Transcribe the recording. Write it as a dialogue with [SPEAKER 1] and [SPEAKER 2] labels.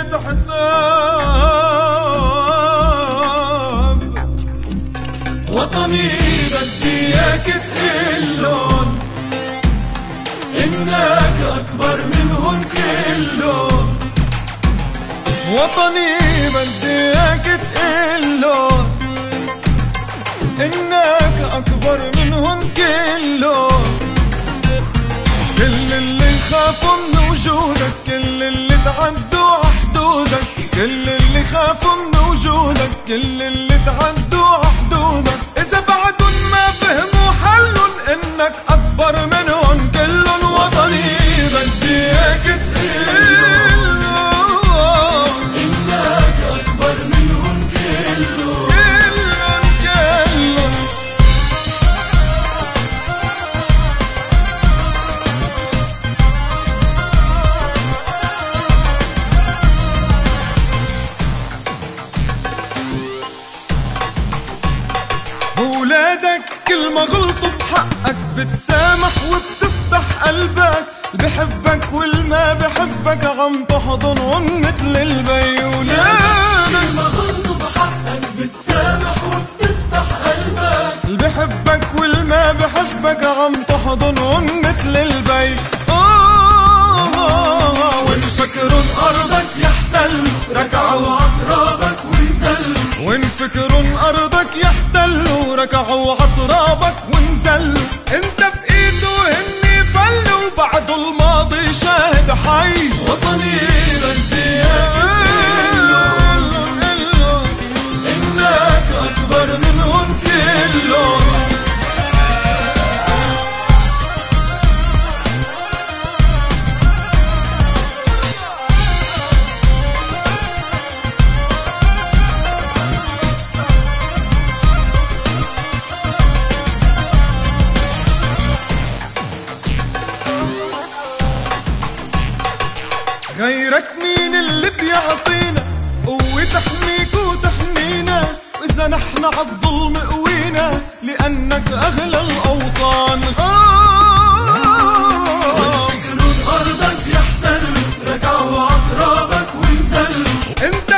[SPEAKER 1] ليلة حساب. وطني بدي اياك تقلن انك اكبر منهم كلهم. وطني بدي اياك تقلن انك اكبر منهم كلهم. كل اللي خافوا من وجودك، كل اللي تعدوا حدودك، كل اللي خافوا من وجودك، كل اللي تعدوا حدودك، اذا بعدهم ما فهموا حلهم انك اكبر منهم كلهم. وطني بدي اياك تقلن انك اكبر منهم كلهم. ولادك كل ما غلطوا بحقك بتسامح وبتفتح قلبك. اللي بحبك واللي ما بحبك عم تحضنهم مثل البي. ولادك كل ما غلطوا بحقك بتسامح وبتفتح قلبك. اللي بحبك واللي ما بحبك عم تحضنهم مثل البي. وإن فكرن أرضك يحتلوا ركعوا عترابك وينزلوا. وإن فكرن أرضك يحتلوا ركعوا عترابك ونزلوا. انت بإيده وهني فلوا بعد الماضي شاهد حي. وطني بدي اياك تقلن انك اكبر منهم كلهم. غيرك مين اللي بيعطينا قوة تحميك وتحمينا؟ وإذا نحن عالظلم قوينا لأنك أغلى الأوطان. وإن فكروا أرضك يحتلوا رجعوا عترابك ونزلوا. انت